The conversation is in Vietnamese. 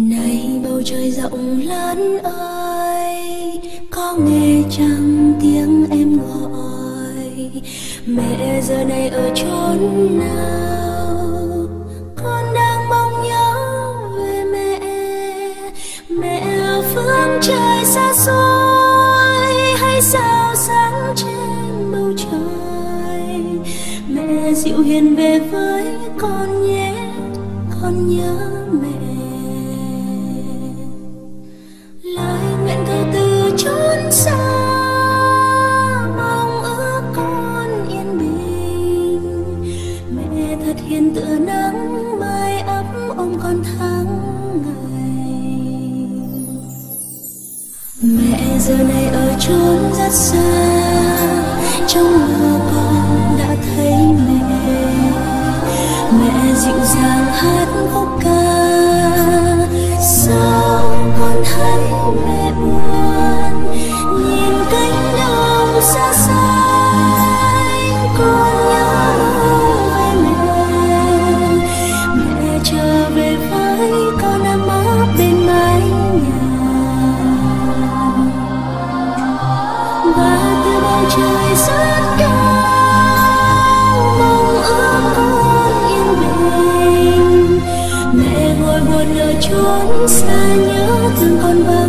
Này bầu trời rộng lớn ơi, có nghe chăng tiếng em gọi? Mẹ giờ này ở chốn nào? Con đang mong nhớ về mẹ. Mẹ ở phương trời xa xôi hay sao sáng trên bầu trời. Mẹ dịu hiền về với con nhé, con nhớ mẹ. Lời nguyện cầu từ chốn xa, mong ước con yên bình. Mẹ thật hiền tựa nắng mai ấm ôm con tháng ngày. Mẹ giờ này ở chốn rất xa, trong mơ con đã thấy mẹ. Mẹ dịu dàng hát khúc ca, sao con thấy mẹ buồn? Nhìn cánh đồng xa xanh, con nhớ về mẹ. Mẹ trở về với con ấm áp bên mái nhà. Và từ bầu trời rất cao, mong ước con yên bình. Mẹ ngồi buồn ở chốn xa nhớ thương con.